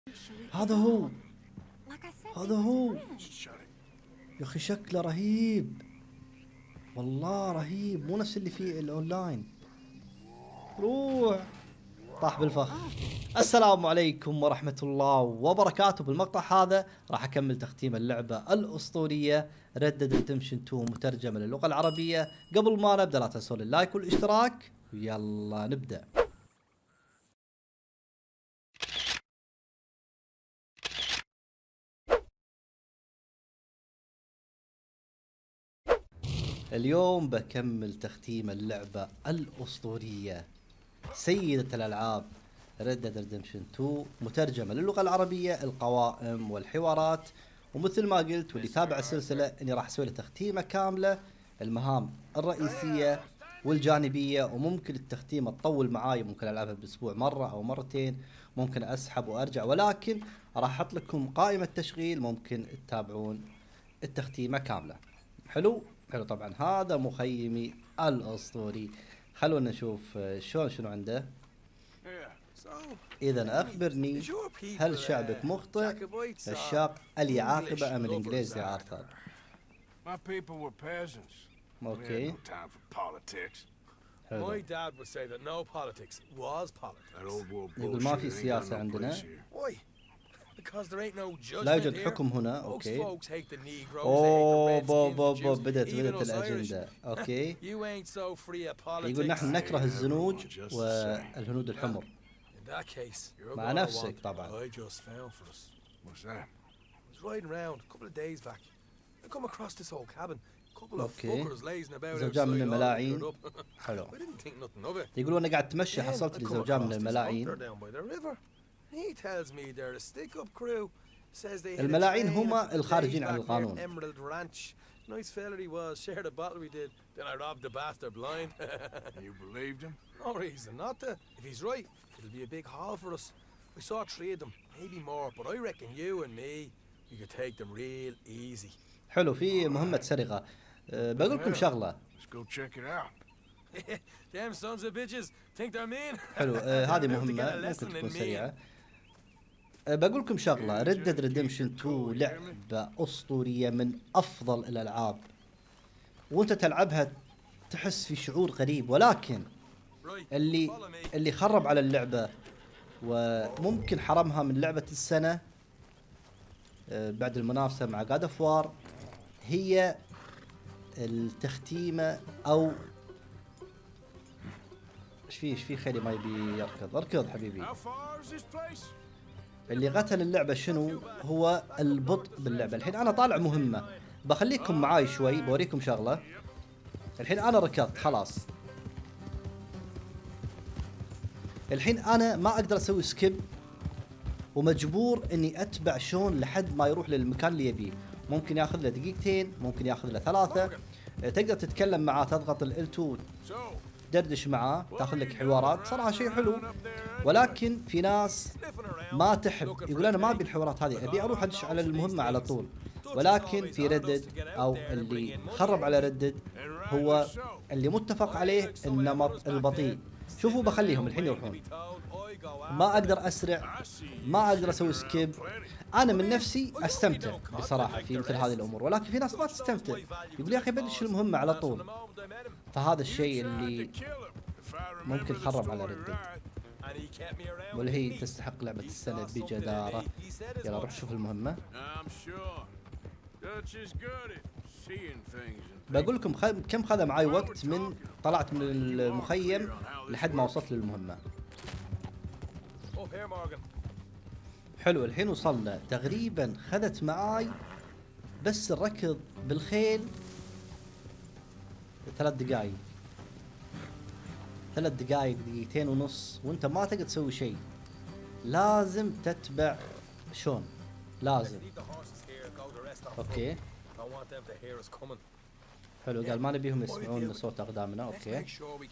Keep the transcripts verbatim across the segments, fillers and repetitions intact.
هذا هو هذا هو يا اخي شكله رهيب والله رهيب، مو نفس اللي فيه الاونلاين. روح طاح بالفخ. السلام عليكم ورحمة الله وبركاته. بالمقطع هذا راح اكمل تختيم اللعبة الاسطورية Red Dead Redemption تو مترجمة للغة العربية. قبل ما نبدأ لا تنسون اللايك والاشتراك، يلا نبدأ. اليوم بكمل تختيم اللعبة الأسطورية سيدة الألعاب Red Dead Redemption تو مترجمة للغة العربية، القوائم والحوارات. ومثل ما قلت واللي تابع السلسلة اني راح اسوي له تختيمة كاملة، المهام الرئيسية والجانبية. وممكن التختيمة تطول معاي، ممكن العبها باسبوع مرة او مرتين، ممكن اسحب وارجع، ولكن راح احط لكم قائمة تشغيل ممكن تتابعون التختيمة كاملة. حلو حلو. طبعا هذا مخيمي الاسطوري، خلونا نشوف شلون شنو عنده. إذا أخبرني، هل شعبك مخطئ الشاق اليعاقب أم الإنجليز يا آرثر؟ أوكي. حلو. يقول ما في سياسة عندنا، لا يوجد حكم هنا. أوكي. أوه بو بو بو بدت بدت الأجندة. أوكي. يقول نحن نكره الزنوج والهنود الحمر. مع نفسك طبعا. اوكي. زوجان من الملاعين. حلو. يقولون انا قاعد اتمشى حصلت لي زوجان من الملاعين. الملاعين هم الخارجين عن القانون. Nice fella he was, shared a bottle we did, then I robbed the bastard blind. You believed him? No reason not to. If he's right, it'll be a big haul for us. We saw three of them, maybe more, but I reckon you and me, we could take them real easy. حلو. في مهمة سرقة. أه بقول لكم شغلة. Let's go check it out. Damn sons of bitches, think they're mean. حلو. أه هذه مهمة ممكن تكون سريعة. بقول لكم شغله، Red Dead Redemption تو لعبه اسطوريه من افضل الالعاب، وانت تلعبها تحس في شعور غريب، ولكن اللي اللي خرب على اللعبه وممكن حرمها من لعبه السنه بعد المنافسه مع God of War هي التختيمه. او ايش في ايش في خلي ما يبي يركض. اركض حبيبي. اللي قتل اللعبة شنو؟ هو البطء باللعبة. الحين أنا طالع مهمة، بخليكم معاي شوي بوريكم شغلة. الحين أنا ركضت خلاص، الحين أنا ما أقدر أسوي سكيب، ومجبور إني أتبع شون لحد ما يروح للمكان اللي يبيه. ممكن ياخذ له دقيقتين، ممكن ياخذ له ثلاثة. تقدر تتكلم معاه، تضغط ال تو دردش معاه، تاخذ لك حوارات. صراحة شيء حلو، ولكن في ناس ما تحب، يقول انا ما ابي الحوارات هذه، ابي اروح ادش على المهمة على طول. ولكن في ردد او اللي خرب على ردد هو اللي متفق عليه النمط البطيء. شوفوا بخليهم الحين يروحون، ما اقدر اسرع، ما اقدر اسوي سكيب. انا من نفسي استمتع بصراحة في مثل هذه الامور، ولكن في ناس ما تستمتع، يقول يا اخي بدش المهمة على طول. فهذا الشيء اللي ممكن خرب على ردد، واللي هي تستحق لعبة السنة بجدارة. يلا روح شوف المهمة. بقول لكم خ... كم خذ معاي وقت من طلعت من المخيم لحد ما وصلت للمهمة. حلو. الحين وصلنا تقريبا، خذت معاي بس الركض بالخيل ثلاث دقايق، ثلاث دقايق دقيقتين ونص، وانت ما تقدر تسوي شيء. لازم تتبع شون، لازم. اوكي. حلو. قال ما نبيهم يسمعون صوت اقدامنا. اوكي.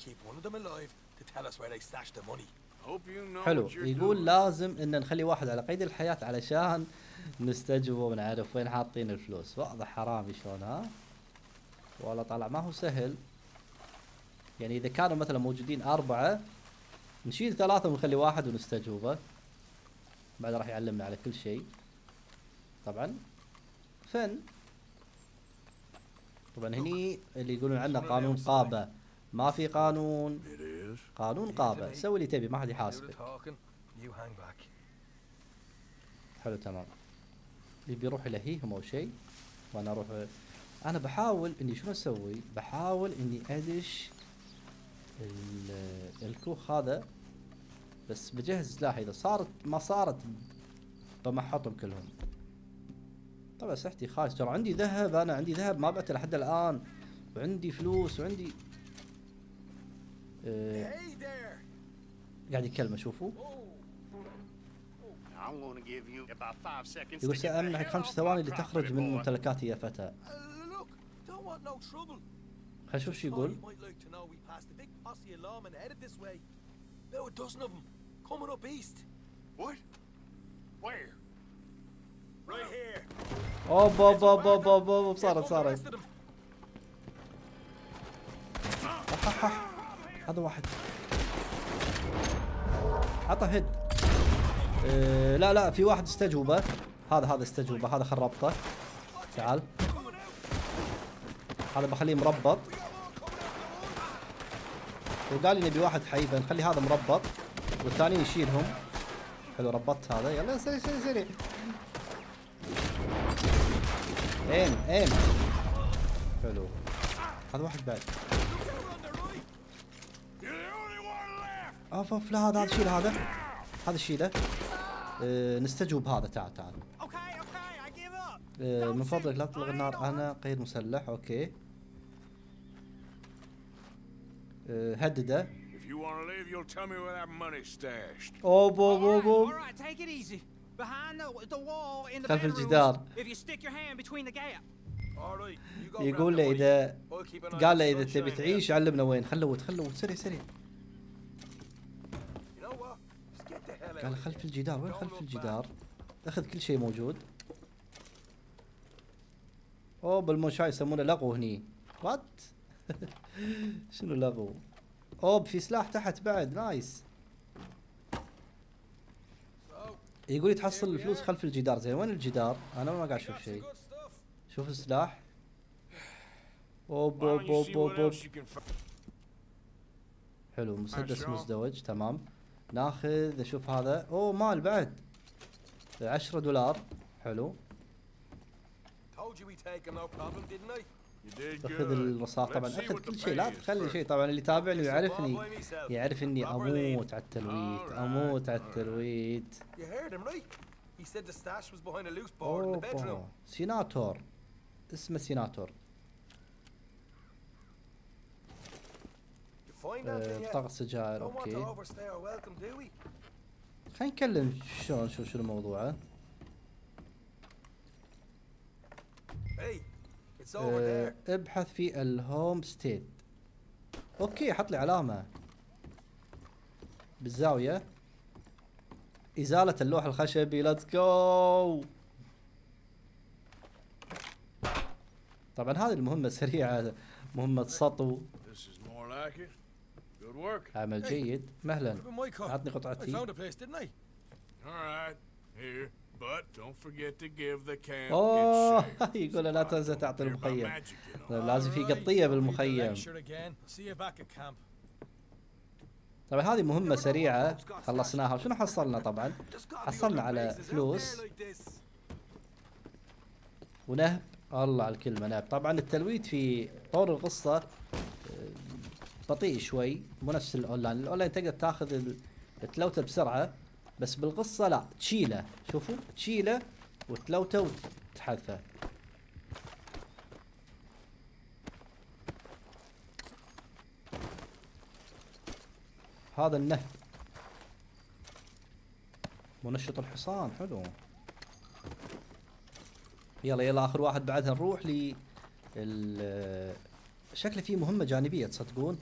حلو. يقول لازم ان نخلي واحد على قيد الحياة علشان نستجوبه ونعرف وين حاطين الفلوس. واضح حرامي شلون. ها والله طلع ما هو سهل. يعني اذا كانوا مثلا موجودين اربعة، نشيل ثلاثة ونخلي واحد ونستجوبه. بعد راح يعلمنا على كل شيء طبعا. فن. طبعا هني اللي يقولون عنه قانون قابة، ما في قانون، قانون قابة، سوي اللي تبي ما حد يحاسبك. حلو تمام. اللي بيروح يلهيهم او شيء وانا اروح. انا بحاول اني شنو اسوي، بحاول اني ادش الكوخ هذا، بس بجهز سلاحي، اذا صارت ما صارت بمحطهم كلهم. طبعا سلاحتي خايس، ترى عندي ذهب، انا عندي ذهب ما بعته لحد الان، وعندي فلوس وعندي آه قاعد يكلمه شوفوا. يقول سأمنحك خمس ثواني لتخرج من ممتلكاتي يا فتى. خلينا نشوف شو يقول. اوب اوب اوب اوب اوب اوب صارت صارت. هذا واحد عطى هيد. اه لا لا في واحد استجوبه، هذا هذا استجوبه، هذا خل ربطه. تعال هذا بخليه مربط، وقال لي نبي واحد حي، بنخلي هذا مربط والثاني يشيلهم. حلو ربطت هذا، يلا سريع سريع سريع. ايم ايم. حلو هذا واحد بعد. اوف اوف لا هذا هذا شيله، هذا هذا شيله. اه نستجوب هذا. تعال تعال. اه من فضلك لا تطلق النار، انا غير مسلح. اوكي اه هدده. اوب اوب اوب اوب خلف الجدار. يقول له اذا قال له اذا تبي تعيش علمنا وين. خلوت خلوت سريع سريع. قال خلف الجدار. وين خلف الجدار؟ اخذ كل شيء موجود. اوه بالموشاي يسمونه لغو هني. وات شنو لغو؟ اوب في سلاح تحت بعد. نايس. يقول تحصل الفلوس خلف الجدار. زين وين الجدار؟ انا ما قاعد اشوف شيء. شوف السلاح. اوب اوب اوب اوب اوب. حلو مسدس مزدوج تمام. ناخذ اشوف هذا. اوه مال بعد عشرة دولار. حلو اخذ الرصاص طبعا، اخذ كل شيء لا تخلي شيء. طبعا اللي يتابعني ويعرفني يعرف اني اموت على التلويت، اموت على التلويت. اوه سيناتور، اسمه سيناتور. بطاقة سجائر. اوكي خلينا نكلم شلون شو شو الموضوع. أه ابحث في الهوم ستيت. اوكي حط لي علامة بالزاوية. ازالة اللوح الخشبي. ليتس جو. طبعا هذه المهمة سريعة، مهمة سطو. عمل جيد. مهلا اعطني قطعتي. اوه يقول لا تنسى تعطي المخيم. لازم في قطية بالمخيم. طبعا هذه مهمة سريعة خلصناها. شنو حصلنا؟ طبعا حصلنا على فلوس ونهب. الله على الكلمة نهب. طبعا التلويت في طور القصة بطيء شوي، مو نفس الاونلاين. الاونلاين تقدر تاخذ التلوته بسرعة، بس بالقصة لا تشيله. شوفوا تشيله وتلوته وتحذفه. هذا النهب منشط الحصان. حلو. يلا يلا اخر واحد بعدها نروح ل شكله فيه مهمة جانبية تصدقون.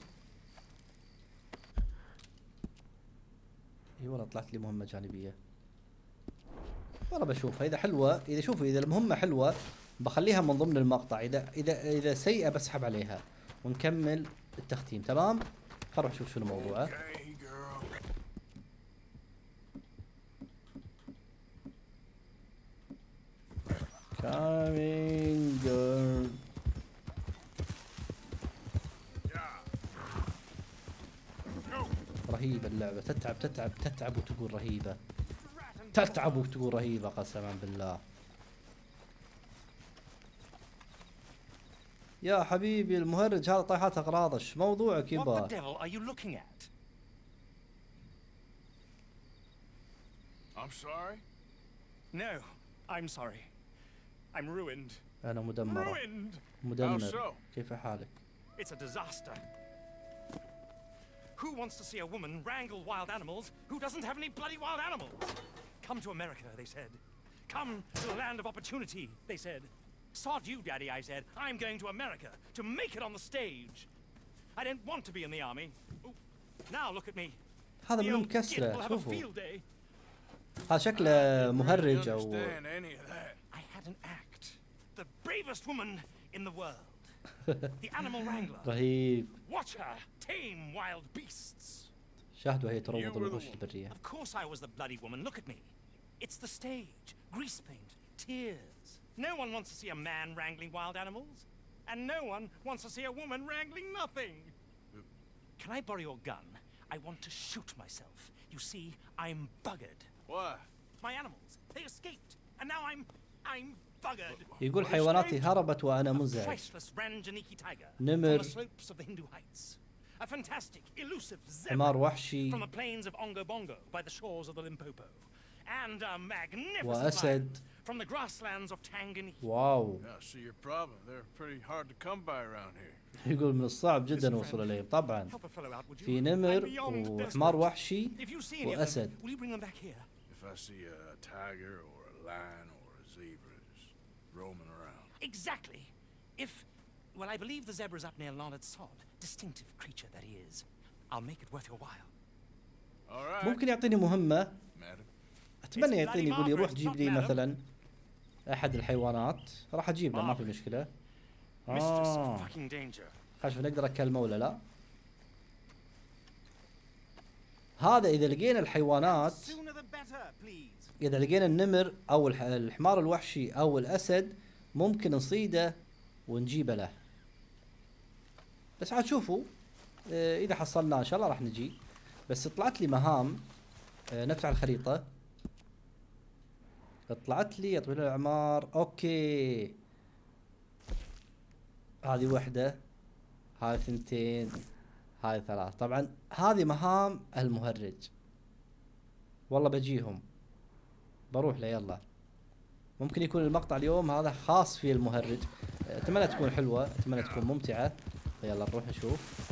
اي والله طلعت لي مهمة جانبية. والله بشوفها اذا حلوة. اذا شوفوا اذا المهمة حلوة بخليها من ضمن المقطع، اذا اذا اذا سيئة بسحب عليها ونكمل التختيم. تمام خل نروح نشوف شو الموضوع. coming girl. رهيبة اللعبة، تتعب تتعب تتعب وتقول رهيبة، تتعب وتقول رهيبة قسما بالله. يا حبيبي المهرج هذا طايحات اغراضش، موضوعك يبا. I'm sorry. No, I'm sorry. I'm ruined. أنا مدمرة. Ruined. مدمر. كيف حالك؟ It's a disaster. Who wants to see a woman wrangle wild animals who doesn't have any bloody wild animals? Come to America, they said. Come to the land of opportunity, they said. Sod you, Daddy, I said. I'm going to America to make it on the stage. I don't want to be in the army. Ooh. Now look at me. هذا من مكسرة، شوفوا. هذا شكله مهرج أو. I had an act. The bravest woman in the world. The animal wrangler. رهيب. Watch her tame wild beasts. شاهدوا هي تروض الوحوش البرية. Of course I was the bloody woman. Look at me. It's the stage. Grease paint. Tears. No one wants to see a man wrangling wild animals. And no one wants to see a woman wrangling nothing. Can I borrow your gun? I want to shoot myself. You see, I'm buggered. What? My animals. They escaped. And now I'm... I'm buggered. يقول حيواناتي هربت وأنا منزعج. نمر. A fantastic, elusive حمار وحشي. from the plains of Ongo Bongo by the shores of the Limpopo. And a magnificent وأسد. from the grasslands of Tanganyika. واو. Yeah, see your problem. They're pretty hard to come by around here. يقول من الصعب جدا الوصول إليهم طبعا. في نمر وحمار وحشي وأسد. If I see a tiger or a lion or a zebra roaming around. Exactly. If, well, I believe the zebra's up near Leonard Sod. Distinctive creature that he is. I'll make it worth your while. All right. ممكن يعطيني مهمة. أتمنى يعطيني يقول لي روح جيب لي مثلا أحد الحيوانات، راح أجيب له ما في مشكلة. آه. خلينا نقدر أكلمه ولا لا. هذا إذا لقينا الحيوانات، إذا لقينا النمر أو الحمار الوحشي أو الأسد ممكن نصيده ونجيبه له. بس عاد شوفوا إذا حصلنا إن شاء الله راح نجي. بس طلعت لي مهام. نفتح الخريطة. طلعت لي يا طويل الأعمار. أوكي. هذه وحدة. هاي ثنتين. هاي ثلاث. طبعا هذه مهام المهرج. والله بجيهم. بروح له يلا. ممكن يكون المقطع اليوم هذا خاص في المهرج. اتمنى تكون حلوة، اتمنى تكون ممتعة. يلا نروح نشوف.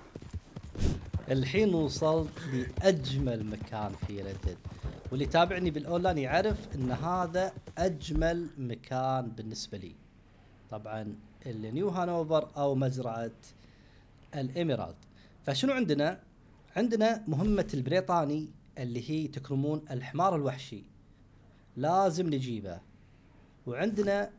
الحين وصلت لأجمل مكان في ردد، واللي تابعني بالاونلاين يعرف ان هذا اجمل مكان بالنسبة لي. طبعا النيو هانوفر او مزرعة الإميرالد. فشنو عندنا؟ عندنا مهمة البريطاني اللي هي تكرمون الحمار الوحشي، لازم نجيبه. وعندنا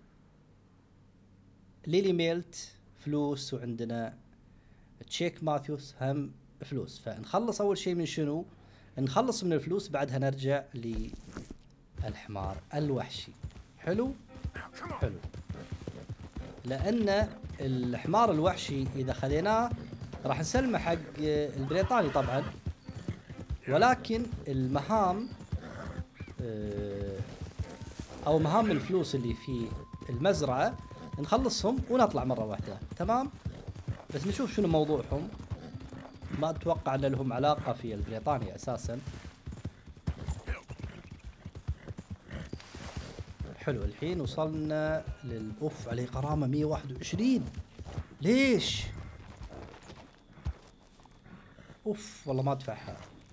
ليلي ميلت فلوس، وعندنا تشيك ماثيوس هم فلوس. فنخلص اول شيء من شنو؟ نخلص من الفلوس، بعدها نرجع للحمار الوحشي. حلو؟ حلو. لان الحمار الوحشي اذا خذيناه راح نسلمه حق البريطاني طبعا، ولكن المهام او مهام الفلوس اللي في المزرعة نخلصهم ونطلع مرة واحدة. تمام؟ بس نشوف شنو موضوعهم. ما اتوقع ان لهم علاقة في البريطاني اساسا. حلو. الحين وصلنا للأوف عليه غرامة مية وواحد وعشرين. ليش؟ اوف والله ما ادفعها.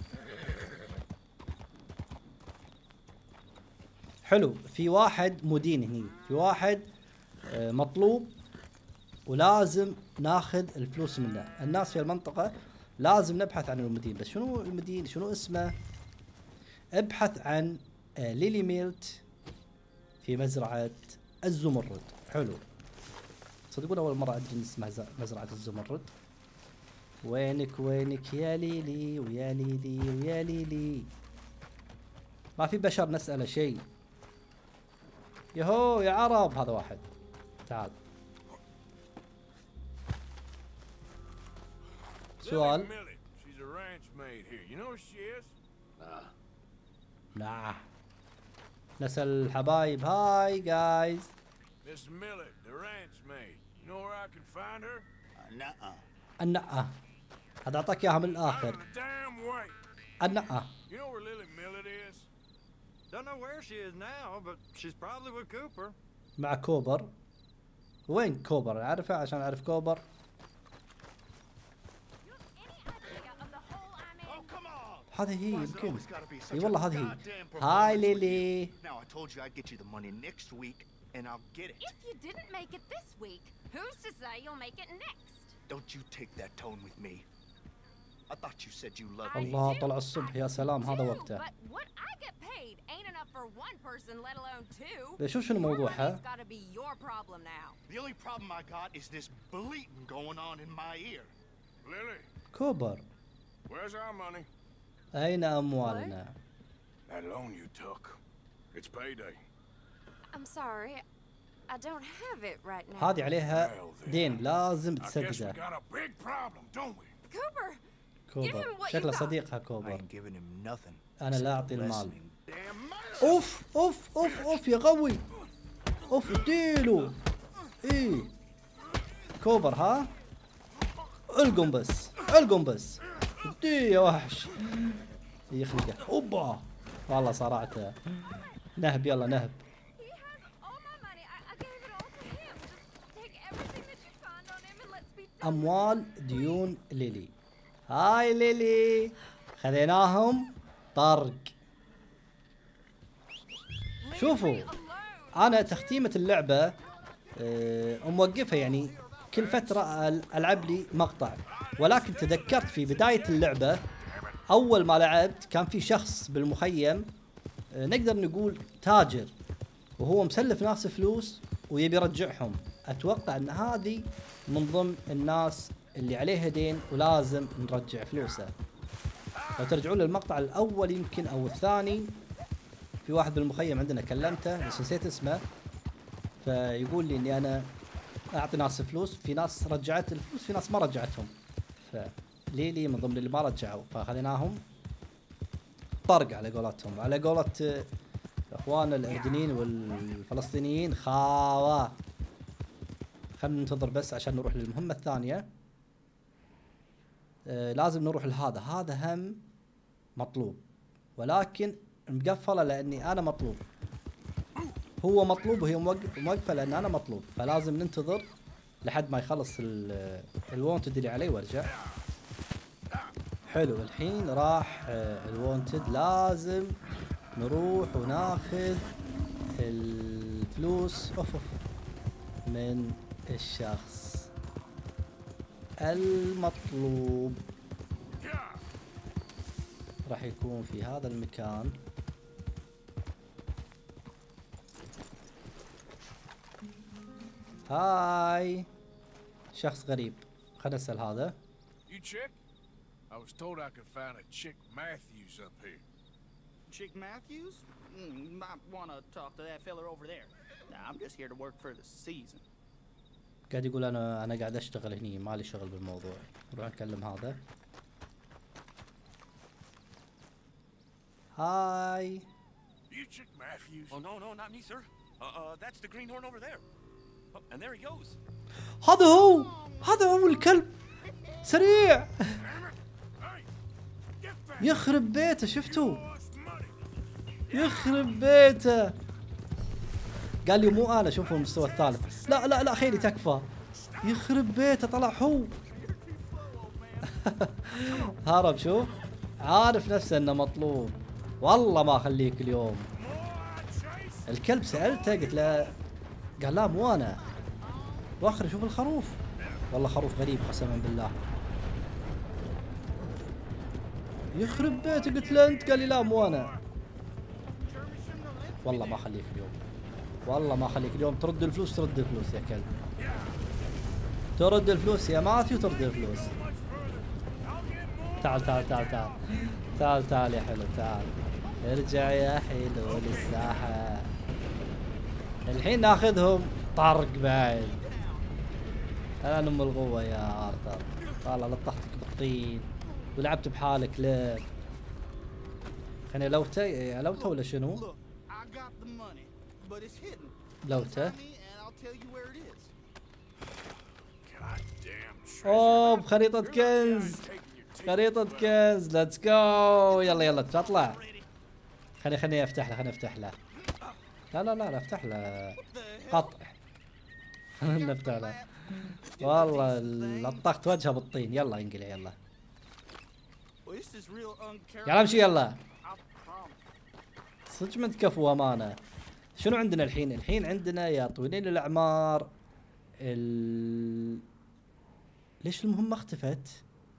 حلو. في واحد مدين هني، في واحد مطلوب ولازم ناخذ الفلوس منه. الناس في المنطقة لازم نبحث عن المدين. بس شنو المدين؟ شنو اسمه؟ ابحث عن ليلي ميلت في مزرعة الزمرد. حلو. تصدقون اول مرة ادري اسمها مزرعة الزمرد. وينك وينك يا ليلي ويا ليلي ويا ليلي. ما في بشر نسأله شيء. يهو يا عرب. هذا واحد. تعال. سؤال. Lily Millet. She's a ranch maid here. You know who she is? Nah. نعم. نسأل الحبايب. هاي جايز. Miss Millet, the ranch maid. You know where I can find her? Uh, nuh-uh. النقة. هذا أعطاك إياها من Out of الآخر. the damn way. النقة. You know where Lily Millet is? Don't know where she is now, but she's probably with Cooper. مع كوبر. وين كوبر؟ أعرفه عشان أعرف كوبر. هذه هي يمكن. اي والله هذه هي. هاي ليلي. Now I told you I'd get you the money next week, and I'll get it. If you didn't make it this week, who's to say you'll make it next? Don't you take that tone with me. I thought you said you loved me. الله طلع الصبح يا سلام هذا وقته. But what I get paid ain't enough for one person, let alone two. شوف شنو موضوعها. It's gotta be your problem now. The only problem I got is this bleating going on in my ear. Lily, كوبر. where's our money? أين أموالنا؟ That loan you took. It's payday. I'm sorry. I don't have it right now. هذه عليها دين لازم I guess we تسدده. got a big problem, don't we? Cooper, كوبر شكله صديقها I كوبر. ain't giving him nothing. أنا لا أعطي المال. Damn murder! أوف أوف أوف أوف يا قوي. أوف اديله. إيه. كوبر ها. القم بس القم بس. اديه يا وحش. يخلقه. أوبا. والله صراحة نهب يلا نهب. he has all my money. I, I gave it all to him. Just take everything that you find on him and let's be done. أموال ديون ليلي. هاي ليلي. خذيناهم طرق. شوفوا أنا تختيمة اللعبة أه موقفها يعني كل فترة ألعب لي مقطع، ولكن تذكرت في بداية اللعبة أول ما لعبت كان في شخص بالمخيم أه نقدر نقول تاجر، وهو مسلف ناس فلوس ويبي يرجعهم. أتوقع أن هذه من ضمن الناس اللي عليها دين ولازم نرجع فلوسه. لو ترجعون للمقطع الأول يمكن أو الثاني، في واحد بالمخيم عندنا كلمته بس نسيت اسمه، فيقول لي اني انا اعطي ناس فلوس، في ناس رجعت الفلوس في ناس ما رجعتهم، فليلي من ضمن اللي ما رجعوا، فاخذناهم طرق على قولتهم، على قولة اخواننا الاردنيين والفلسطينيين خاوة. خلينا ننتظر بس عشان نروح للمهمة الثانية. آه لازم نروح لهذا، هذا هم مطلوب ولكن مقفله لاني انا مطلوب، هو مطلوب وهي موقفه لان انا مطلوب، فلازم ننتظر لحد ما يخلص الوونتد اللي عليه وارجع. حلو الحين راح الوونتد، لازم نروح وناخذ الفلوس اوف اوف من الشخص المطلوب. راح يكون في هذا المكان. هاي شخص غريب، خلنا نسأل هذا. You chick? I was told I could find a chick Matthews up here. Chick Matthews? Mm, you might want to talk to that fella over there. Nah, I'm just here to work for the season. قاعد يقول انا انا قاعد اشتغل هني، مالي شغل بالموضوع. نروح نكلم هذا. هاي. You chick Matthews? Oh no, no, not me, sir. Uh, uh, that's the greenhorn over there. Oh, and there he goes. هذا هو، هذا هو الكلب. سريع. يخرب بيته، شفتوا؟ يخرب بيته. قال لي مو انا، شوفوا المستوى الثالث. لا لا لا خيلي تكفى. يخرب بيته طلع هو. هرب، شوف عارف نفسه انه مطلوب. والله ما اخليك اليوم. الكلب سألته قلت له، قال لا مو انا. واخر شوف الخروف، والله خروف غريب قسما بالله. يخرب بيته قلت له انت، قال لي لا مو انا. والله ما اخليك اليوم، والله ما اخليك اليوم. ترد الفلوس، ترد الفلوس يا كلب، ترد الفلوس يا ماثيو، ترد الفلوس. تعال تعال تعال تعال تعال تعال يا حلو، تعال ارجع يا حلو للساحة. الحين ناخذهم طرق بعد. انا ام القوة يا ارثر. والله لطختك بالطين ولعبت بحالك ليه؟ خليني لوته لوته ولا شنو؟ Look, I got the money, but it's hidden. لوته. Tell me and I'll tell you where it is. Goddamn treasure. اوه خريطة كنز. خريطة كنز. ليتس جو. يلا يلا تطلع. خليني خليني افتح له خليني افتح له. لا لا لا لا افتح له. قطع. خلينا نفتح له. والله لطخت وجهه بالطين. يلا انقلع يلا. Well, this is real uncharacteristic. يلا امشي يلا. I promise. صدق ما تكفوا امانه. شنو عندنا الحين؟ الحين عندنا يا طويلين الاعمار ال... ليش المهمة اختفت؟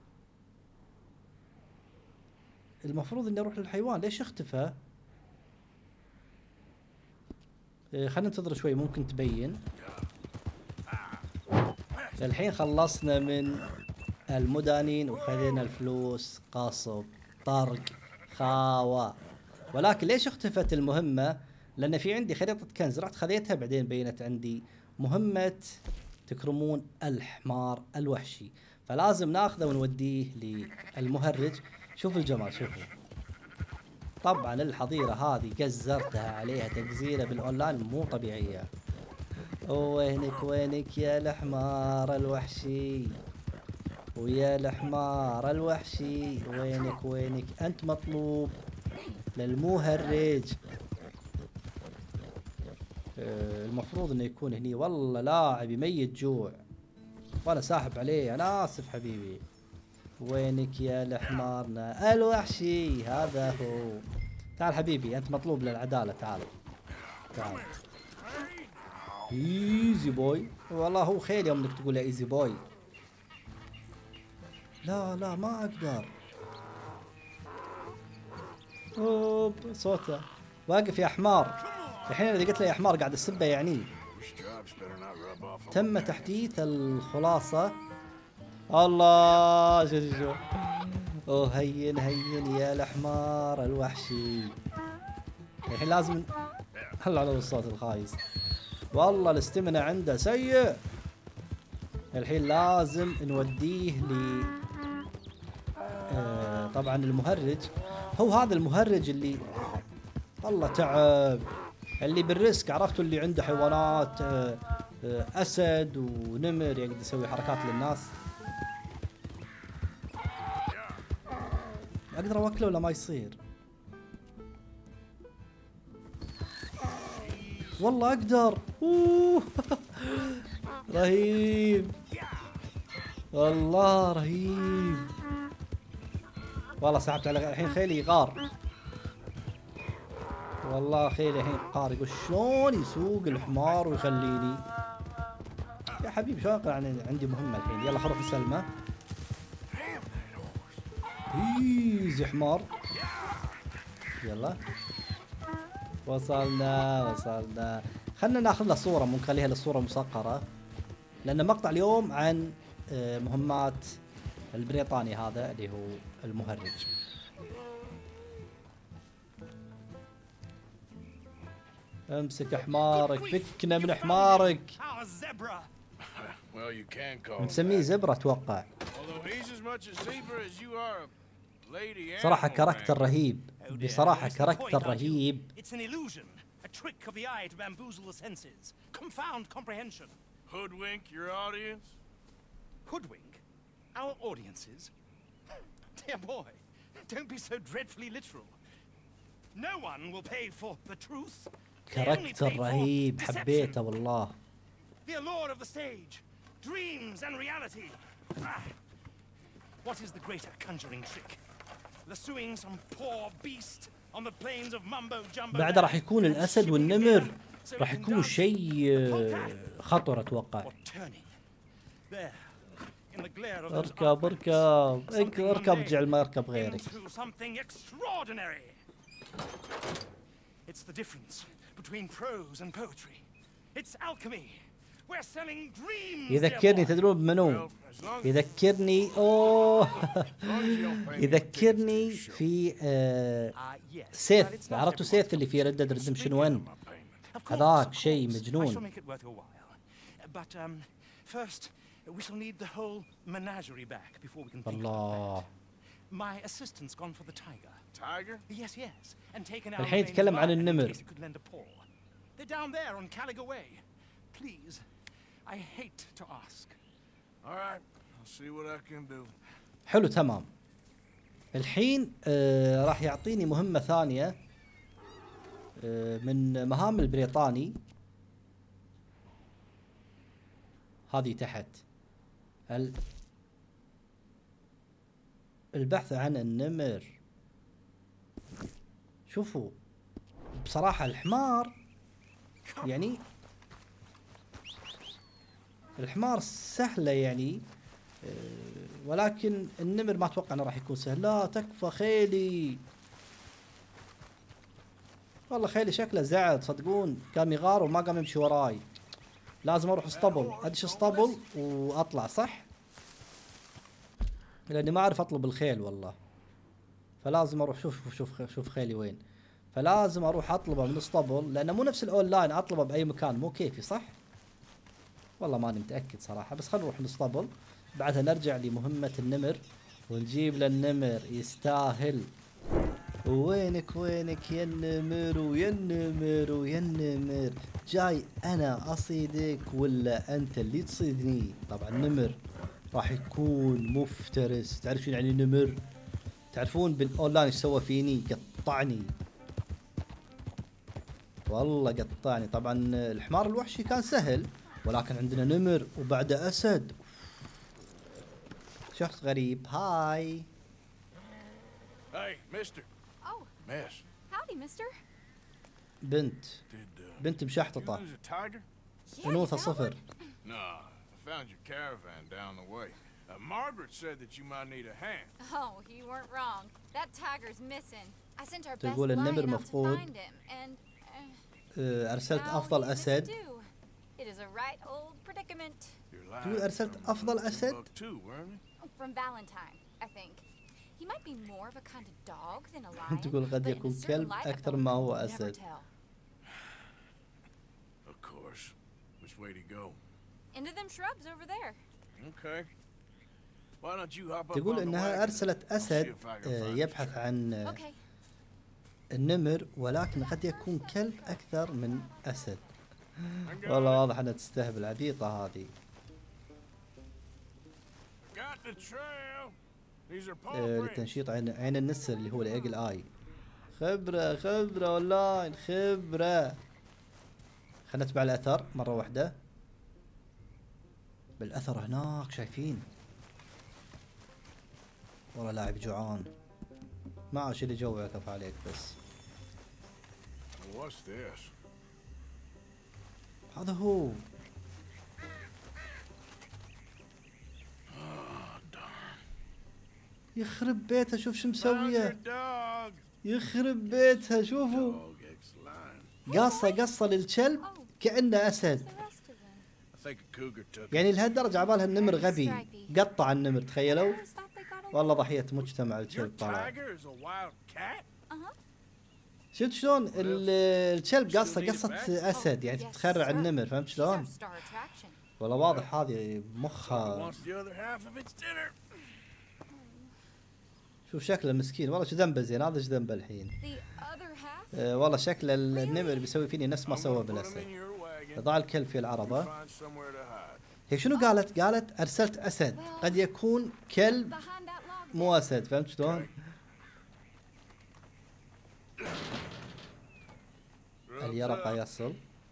المفروض اني اروح للحيوان، ليش اختفى؟ إيه خلينا ننتظر شوي ممكن تبين. الحين خلصنا من المدانين وخذينا الفلوس، قصب، طرق، خاوة. ولكن ليش اختفت المهمة؟ لان في عندي خريطة كنز رحت خذيتها بعدين بينت عندي مهمة تكرمون الحمار الوحشي، فلازم ناخذه ونوديه للمهرج. شوف الجمال شوفوا. طبعا الحظيرة هذه جزرتها عليها تجزيرة بالاونلاين مو طبيعية. وينك وينك يا الحمار الوحشي ويا الحمار الوحشي، وينك وينك انت مطلوب للمهرج. المفروض انه يكون هني. والله لاعب يميت جوع وانا ساحب عليه. انا اسف حبيبي. وينك يا الحمارنا الوحشي؟ هذا هو. تعال حبيبي انت مطلوب للعدالة. تعال تعال. ايزي بوي. والله هو خيل يوم انك تقول يا ايزي بوي. لا لا ما اقدر. اوب صوته واقف يا حمار. الحين اذا قلت له يا حمار قاعد السبه يعني. تم تحديث الخلاصة. الله شو شو اوه هين هين يا الحمار الوحشي. الحين لازم هلا على الصوت الخايس. والله الاستمنة عنده سيء. الحين لازم نوديه ل آه طبعا المهرج. هو هذا المهرج اللي والله تعب، اللي بالريسك عرفتوا، اللي عنده حيوانات آه آه اسد ونمر يقدر يسوي حركات للناس. اقدر اوكله ولا ما يصير؟ والله اقدر. اوه رهيب والله رهيب. والله سحبت على الحين خيلي غار. والله خيلي الحين قار. يقول شلون يسوق الحمار ويخليني يا حبيبي. شلون يعني عندي مهمة الحين. يلا خلص السلمة. ايزي حمار. يلا وصلنا وصلنا. خلنا ناخذ له صورة، ممكن نخليها للصورة مسقرة، لأن مقطع اليوم عن مهمات البريطاني هذا اللي هو المهرج. امسك حمارك، فكنا من حمارك. نسميه زبرة اتوقع. صراحة كاركتر رهيب، بصراحة كاركتر رهيب. A trick of the eye to bamboozle the senses. Confound comprehension. Hoodwink your audience? Hoodwink? Our audiences? Dear boy, don't be so dreadfully literal. No one will pay for the truth. كاركتر رهيب، حبيته والله. The allure of the stage, dreams and reality. Ah. What is the greater conjuring trick? Lassoing some poor beast on the plains of Mumbo Jumbo. بعد راح يكون الأسد والنمر، راح يكون شيء خطر أتوقع. اركب اركب اركب جعل ما يركب غيرك. It's the difference between prose and poetry. It's alchemy. We're selling dreams. يذكرني تدرون بمنو؟ يذكرني اوه يذكرني في آه سيث. عرفتوا سيث اللي في ريد ديد ريدمشن واحد؟ course, هذاك of شيء course. I shall مجنون. make it worth your while. But um, first, we shall need the whole menagerie back before we can think about الله. that. My assistant's gone for the tiger. Tiger? Yes, yes, and taken our الحين remaining يتكلم عن lion in النمر. case it could lend a paw. They're down there on Caliga Way. Please, I hate to ask. All right, I'll see what I can do. حلو تمام. الحين آه راح يعطيني مهمة ثانية آه من مهام البريطاني. هذه تحت ال البحث عن النمر. شوفوا بصراحة الحمار يعني الحمار سهلة يعني، ولكن النمر ما اتوقع انه راح يكون سهل. لا تكفى خيلي، والله خيلي شكله زعل صدقون، قام يغار وما قام يمشي وراي. لازم اروح اسطبل، ادش اسطبل واطلع صح، لاني ما اعرف اطلب الخيل والله، فلازم اروح. شوف شوف شوف خيلي وين، فلازم اروح اطلبه من الاسطبل، لانه مو نفس الاونلاين اطلبه باي مكان، مو كيفي صح؟ والله ماني متاكد صراحه، بس خلينا نروح الاسطبل بعدها نرجع لمهمه النمر ونجيب للنمر يستاهل. وينك وينك يا النمر ويا النمر ويا النمر، جاي انا اصيدك ولا انت اللي تصيدني؟ طبعا النمر راح يكون مفترس. تعرفون يعني نمر؟ تعرفون بالاونلاين ايش سوى فيني؟ قطعني والله قطعني. طبعا الحمار الوحشي كان سهل، ولكن عندنا نمر وبعده اسد، شخص غريب. هاي. Hey, mister. Oh, Miss. howdy, mister. بنت Did uh, بنت you مشحططة. lose a tiger? Yeah, أنوثة you found صفر. No, I found your caravan down the way. Uh, Margaret said that you might need a hand. Oh, you weren't wrong. That tiger's missing. I sent our best تقول النمر lion out to مفقود. find him, and uh, آه، أرسلت now أفضل he's missing أسد. too. It is a right old predicament. Your lion تقول أرسلت from, uh, أفضل أسد. Timbuktu, weren't it? From Valentine, I think. He might be more of a kind of dog than a lion. تقول قد but in a يكون certain كلب light, أكثر a ما هو dog will never أسد. tell. Of course. Which way to go? Into them shrubs over there. Okay. Why don't you hop up تقول on the إنها wagon? أرسلت I'll see أسد if I can آه، find the يبحث track. عن آه، Okay. النمر، ولكن قد يكون كلب أكثر من أسد. I got والله it. واضح أنها تستهبل عبيطة هذه. Got the trail. These are paw آه، prints. لتنشيط عين عين النسر اللي هو الايجل اي. خبرة خبرة اونلاين خبرة. خلنا نتبع الاثر مرة واحدة. بالاثر هناك شايفين. والله لاعب جوعان. ما عاش اللي جوع كفى عليك بس. What's this? هذا هو. يخرب بيتها، شوف شو Found your مسوية. dog. يخرب بيتها شوفوا. Dog ex lion. قاصة قصة للكلب كأنه أسد. The rest of them. I think a cougar took it. يعني لهالدرجة عبالها النمر غبي، قطع النمر تخيلوا. I always thought they got away. والله ضحية مجتمع Your الكلب طلع. tiger is a wild cat? Uh-huh. شفت شلون ال- الكلب قصة قصة أسد، يعني Yes, تخرع sir. النمر، فهمت She's our شلون؟ star attraction. والله واضح هذه He مخها. wants the other half of its dinner. شوف شكله مسكين، والله شو ذنبه زين، هذا ايش ذنبه الحين؟ The other half? آه والله شكل النمر بيسوي فيني نفس ما I'm سوى gonna put him بالأسد. in your wagon. ضاع الكلب في العربة. Find somewhere to hide. هي شنو قالت؟ قالت أرسلت أسد، قد يكون كلب Behind that log. مو أسد، فهمت شلون؟ اليرقة يصل.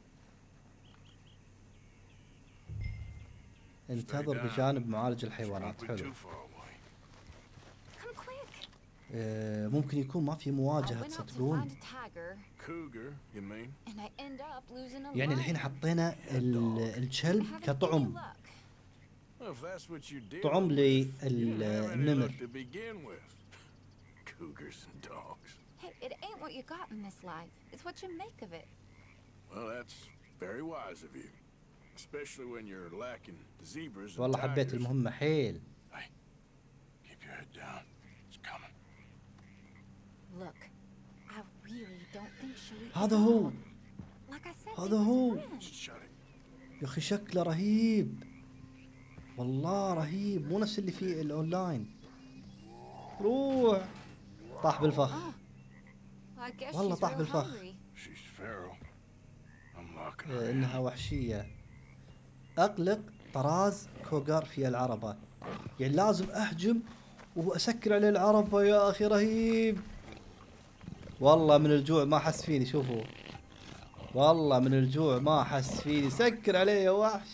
انتظر بجانب معالج الحيوانات. Won't be حلو. too far away. Come quick. آه ممكن يكون ما في I مواجهة went out to تصدقون. find a tiger, Cougar, you mean? and I end up losing a يعني lion. الحين حطينا ال- I الكلب haven't any كطعم، luck. Well, if that's what you did. طعم You didn't have any للنمر. luck to begin with. Cougars and dogs. Hey, it ain't what you got in this life. It's what you make of it. Well, that's very wise of you. Especially when you're lacking zebras and والله حبيت tigers. المهمة حيل. Hey, keep your head down. It's coming. Look, I really don't think she'll eat هذا the هو. dog. Like I said, هذا هو. Shut it. يا اخي شكله رهيب والله رهيب، مو نفس اللي في الاونلاين. روح طاح بالفخ. I guess والله she's طاح real بالفخ. hungry. She's feral. I'm locking her آه، in. انها وحشية. اغلق طراز كوغر في العربة، يعني لازم اهجم واسكر عليه العربة. يا اخي رهيب والله، من الجوع ما حس فيني. شوفوا والله من الجوع ما حس فيني، سكر عليه يا وحش.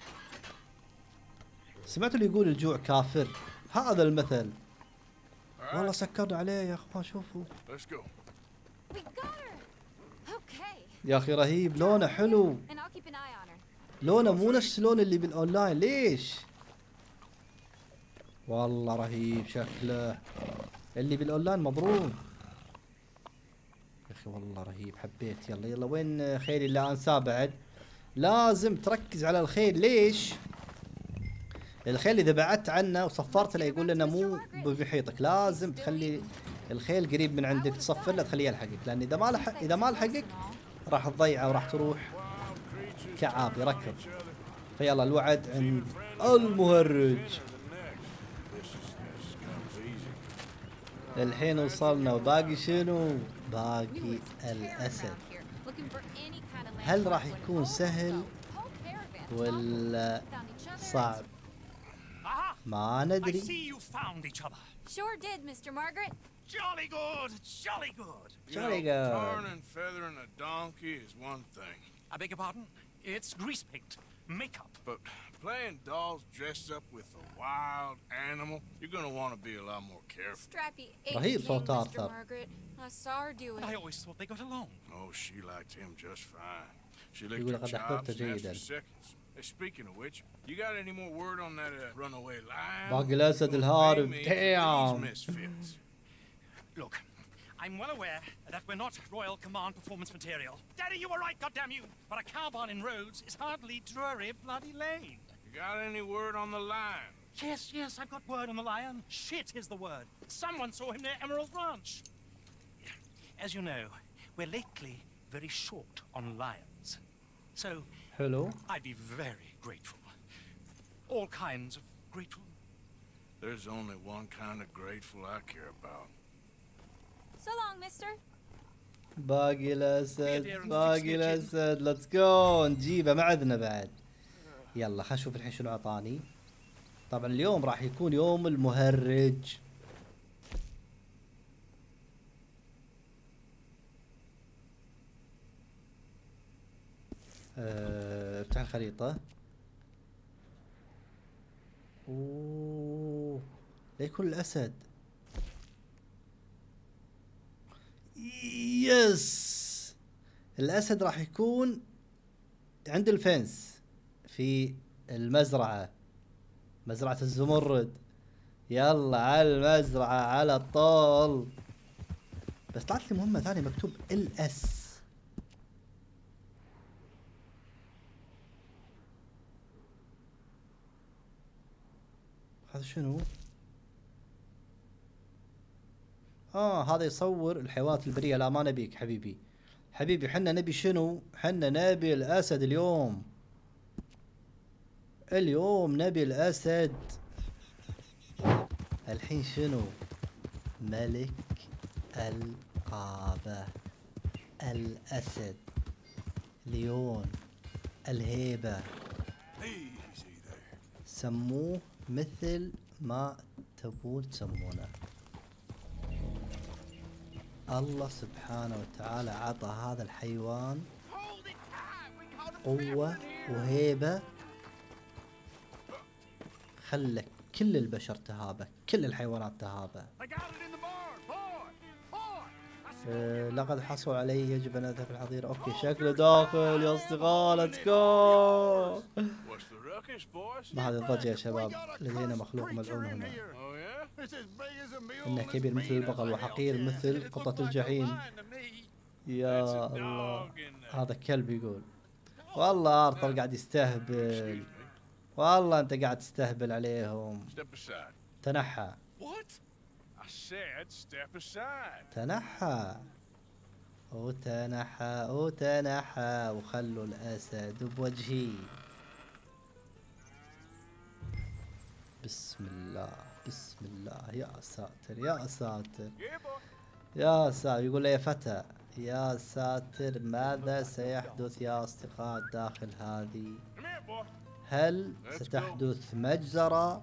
سمعتوا اللي يقول الجوع كافر، هذا المثل. والله سكرنا عليه يا اخوان. شوفوا Let's go. We got her. Okay. يا اخي رهيب، لونه حلو، And I'll keep an eye on her. لونه مو نفس لون اللي بالاونلاين. ليش؟ والله رهيب شكله، اللي بالاونلاين مبروم. يا اخي والله رهيب، حبيت. يلا يلا وين خيلي اللي انساه بعد؟ لازم تركز على الخيل. ليش؟ الخيل اذا بعدت عنه وصفرت له يقول لنا مو بمحيطك، لازم تخلي الخيل قريب من عندك، تصفر له تخليه يلحقك، لان اذا ما لحق اذا ما لحقك راح تضيعه وراح تروح كعاب يركض. فيلا الوعد عند المهرج. الحين وصلنا، وباقي شنو؟ باقي الاسد. هل راح يكون سهل ولا صعب؟ Aha! ما I ندري. see you found each other. Sure did, Mister Margaret. Jolly good, jolly good. You Jolly know, good. tarring and feathering a donkey is one thing, I beg your pardon? It's grease paint, makeup. but playing dolls dressed up with a wild animal, you're gonna want to be a lot more careful. Strappy ate رهيب the king, صوت Mister آرثر. Margaret. I saw her do it. I always thought they got along. Oh, she liked him just fine. She licked يقول her لقد أحببت chops and asked جيداً. for seconds. Hey, speaking of which, you got any more word on that uh, runaway lion? باقي الأسد Will الهارب. pay me for these Damn. misfits. Look, I'm well aware that we're not Royal Command performance material. Daddy, you were right, goddamn you! But a cowbarn in Rhodes is hardly Drury Bloody Lane. You got any word on the lion? Yes, yes, I've got word on the lion. Shit is the word. Someone saw him near Emerald Ranch. As you know, we're lately very short on lions. So, حلو. I'd be very grateful. All kinds of grateful. There's only one kind of grateful I care about. So long, mister. باقي الاسد، باقي الاسد. ليتس جو نجيبه معذنا بعد. يلا خلينا نشوف الحين شنو اعطاني. طبعا اليوم راح يكون يوم المهرج. أه، افتح الخريطة. اوه ليكون الاسد. يس، الاسد راح يكون عند الفنس في المزرعة، مزرعة الزمرد. يلا على المزرعة على الطول. بس طلعت لي مهمة ثانية مكتوب ال اس. هذا شنو؟ اه هذا يصور الحيوانات البرية. لا ما نبيك حبيبي، حبيبي حنا نبي شنو؟ حنا نبي الاسد اليوم. اليوم نبي الاسد. الحين شنو؟ ملك الغابة، الاسد، ليون، الهيبة. Easy there. سموه مثل ما تبون تسمونه. الله سبحانه وتعالى عطى هذا الحيوان قوة وهيبة، خلى كل البشر تهابه، كل الحيوانات تهابه. I got it in the barn, boy, boy. أه لقد حصلوا عليه، يجب ان اذهب الحظيرة. اوكي شكله داخل يا اصدقاء. ليتس جو. What's the ruckus, boys? ما هذه الضجة يا شباب؟ لدينا مخلوق ملعون هنا، Oh yeah? It's as big as a mule. انه كبير مثل البقر وحقير مثل قطة الجحيم. يا الله هذا كلب يقول. والله ارثر قاعد يستهبل، والله انت قاعد تستهبل عليهم. Step aside. تنحى What? I said step aside. تنحى. وتنحى وتنحى وخلوا الأسد بوجهي. بسم الله بسم الله يا ساتر يا ساتر يا ساتر. يقول لي يا فتى يا ساتر ماذا سيحدث يا أصدقاء داخل هذه؟ هل ستحدث مجزرة؟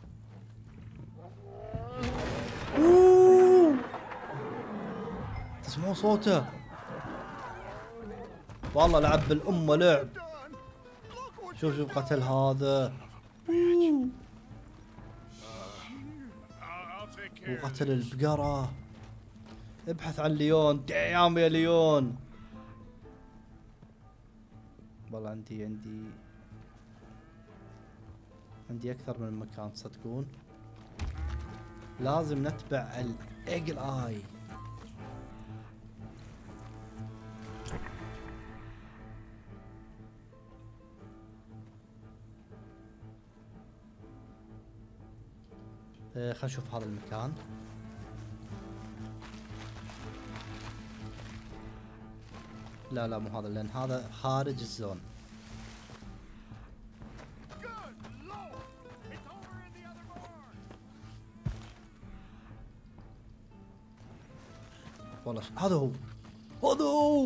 أوه. تسمعون صوته؟ والله لعب بالأمة لعب. شوف شوف قتل هذا. أوه. وقتل البقرة. ابحث عن ليون. دعم يا ليون. والله عندي عندي عندي أكثر من مكان تصدقون. لازم نتبع الإيجل آي. آه خلينا نشوف هذا المكان. لا لا مو هذا لأن هذا خارج الزون. والله هذا هو هذا هو.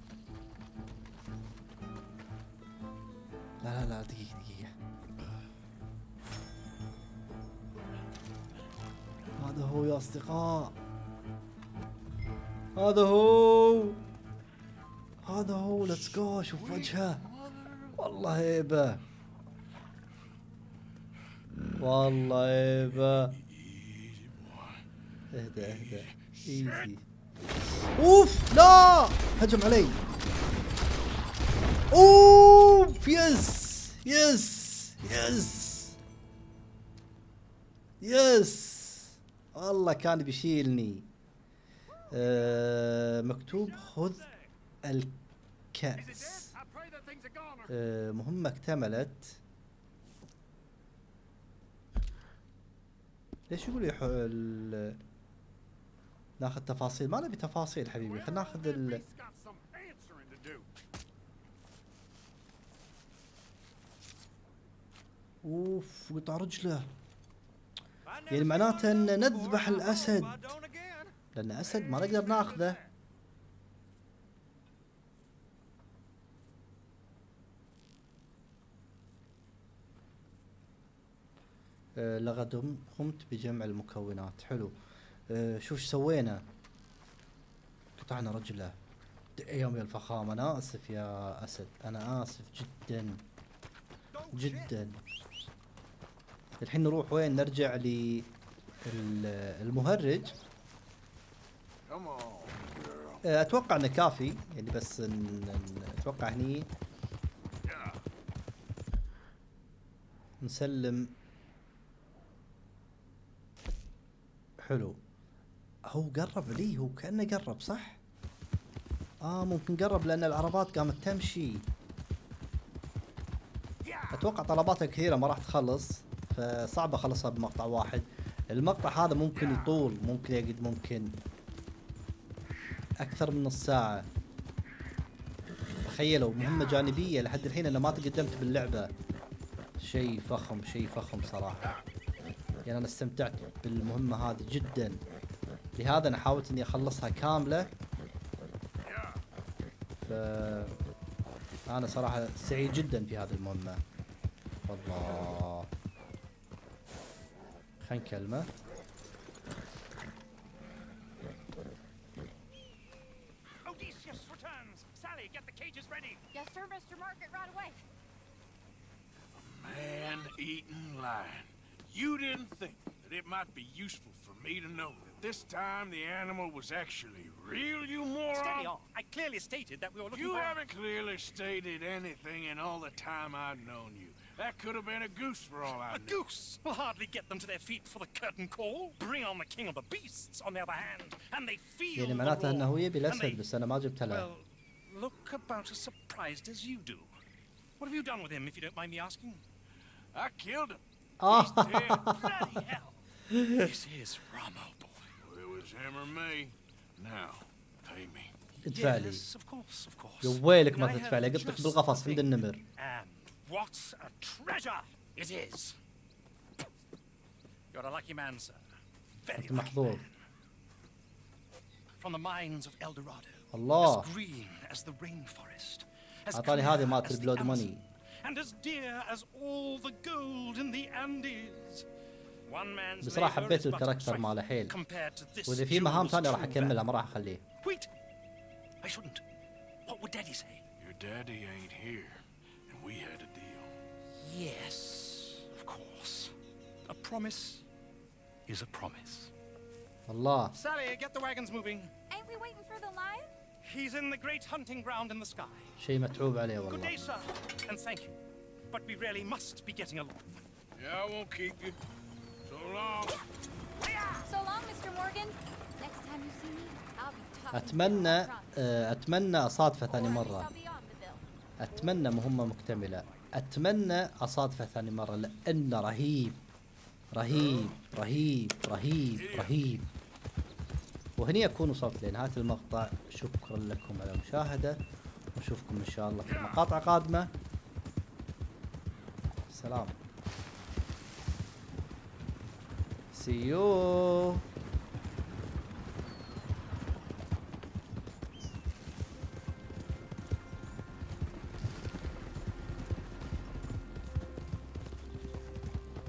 لا لا لا دقيقة دقيقة. هذا هو يا أصدقاء. هذا هو هذا هو. ليتس جو. شوف وجهه والله هيبة والله هيبة. اهدى اهدى ايزي. اوف لا هجم علي. اوف يس يس يس يس. والله كان بيشيلني. آه مكتوب خذ الكأس. آه مهمة اكتملت. ليش يقول لي ناخذ تفاصيل؟ ما نبي تفاصيل حبيبي. خلينا ناخذ ال اوف قطع رجله. يعني معناته ان نذبح الاسد لان اسد ما نقدر ناخذه. أه لقد قمت بجمع المكونات. حلو. أه شوف ايش سوينا. قطعنا رجله. يوم يا الفخامة. انا اسف يا اسد. انا اسف جدا جدا. الحين نروح وين؟ نرجع للمهرج. اتوقع انه كافي يعني. بس اتوقع هني نسلم. حلو. هو قرب لي. هو كأنه قرب صح؟ اه ممكن قرب لان العربات قامت تمشي. اتوقع طلباتها كثيرة ما راح تخلص فصعب اخلصها بمقطع واحد. المقطع هذا ممكن يطول. ممكن يقعد ممكن اكثر من نص ساعة. تخيلوا مهمة جانبية لحد الحين انا ما تقدمت باللعبة. شيء فخم شيء فخم صراحة. يعني انا استمتعت بالمهمة هذه جدا. لهذا انا حاولت اني اخلصها كاملة. ف انا صراحة سعيد جدا في هذه المهمة. والله خلينا نكلمه. Odysseus returns. Sally, get the cages ready. Yes, sir, Mister Market, right away. Man-eating lion. You didn't think that it might be useful for me to know that this time the animal was actually real, you moron? Steady on. I clearly stated that we were looking You for... haven't clearly stated anything in all the time I've known you. That could have been a goose for all I A knew. goose will hardly get them to their feet for the curtain call. Bring on the king of the beasts, on the other hand, and they feel يعني the معناته انه هو roar, يبي and الاسد they, بس انا ما جبت له. well, look about as surprised as you do. What have you done with him, if you don't mind me asking? I killed him. Ah. He's dead. Bloody hell! This is Ramo, boy. Well, it was him or me. Now, pay me. ادفع لي. Yes, of course, of course. يا ويلك And ما I تدفع لي، have قلت لك just بالقفص the عند thing. النمر. And what a treasure it is. You're a lucky man, sir. Very أنت lucky محظوظ. From the mines of El Dorado. الله. As green as the rainforest. As أعطاني clear هذه مالت as the البلود Amazon, ماني. And as dear as all the gold in the Andes. One man's بصراحة labor حبيت is but a الكاركتر trifle ماله حيل. compared to this وإذا في مهام jewel's ثانية راح true أكملها، value. ما راح أخليه. Wait, I shouldn't. What would Daddy say? Your daddy ain't here, and we had a deal. Yes, of course. A promise is a promise. الله. Sally, get the wagons moving. Ain't we waiting for the lion? He's in the great hunting ground in the sky. شيء متعوب عليه Good والله. day, sir, and thank you. But we really must be getting along. Yeah, I won't keep you. So long. So long, Mister Morgan. Next time you see me, I'll be talking. أتمنى آه، أتمنى أصادفه ثاني Or at least مرة. I'll be on the bill. أتمنى مهمة مكتملة. أتمنى أصادفه ثاني مرة لأنه رهيب رهيب رهيب رهيب رهيب. وهني أكون وصلت لنهاية المقطع. شكرا لكم على المشاهدة، ونشوفكم إن شاء الله في مقاطع قادمة. سلام. See you.